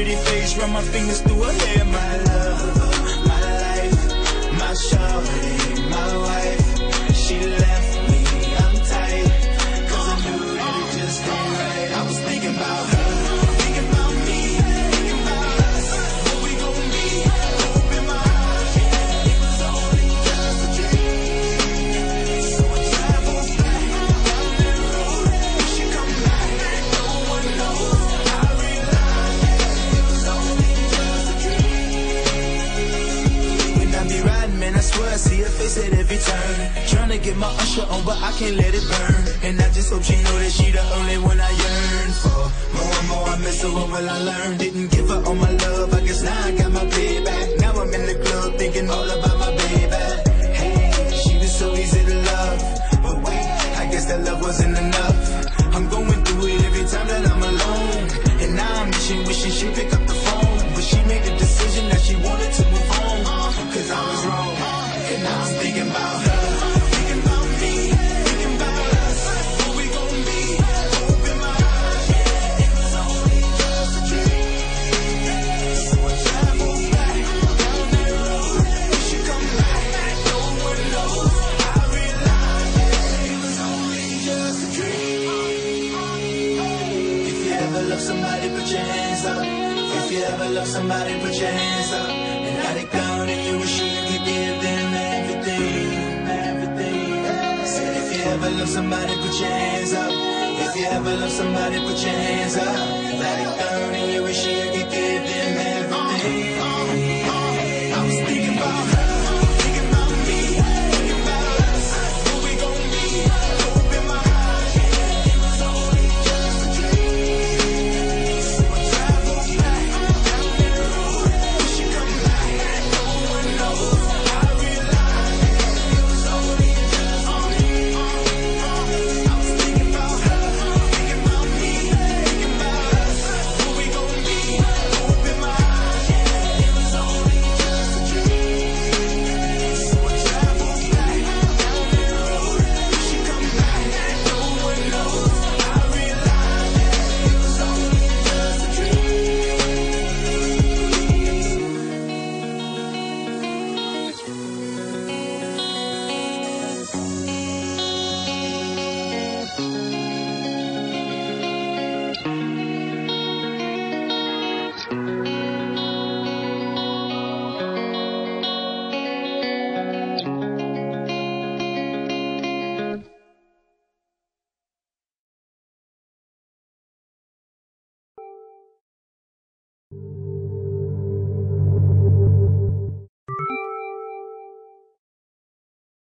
pretty face, run my fingers through her hair. My love, my life, my shawty, my wife. She left me, I'm tight, 'cause I knew that it just ain't right. I was thinking about her, thinking about me, thinking about us, what we gon' be. Open my eyes, it was only just a dream. So I traveled back down that road. We should come back, no one knows. I realized it was only just a dream. When I be riding, man, I swear I see her face at every turn. Tryna get my usher on, but I can't let it burn. And I just hope she know that she the only one I yearn for. More and more I miss her, what will I learn? Didn't give her all my love, I guess now I got my payback. Now I'm in the club thinking all about my baby. Hey, she was so easy to love, but wait, I guess that love wasn't enough. I'm going through it every time that I'm alone, and now I'm wishing she'd pick up the phone. But she made the decision that she wanted to move on, 'cause I was wrong. And I was thinking about her, thinking about me, thinking about us, what we gon' be. Open my eyes, it was only just a dream. So I traveled back down that road. We should come back, no one knows. I realized it was only just a dream. If you ever love somebody, put your hands up. If you ever love somebody, put your hands up. And let it go, and you wish you could give them everything, everything. Said if you ever love somebody, put your hands up. If you ever love somebody, put your hands up. Let it go, and you wish you could give them everything.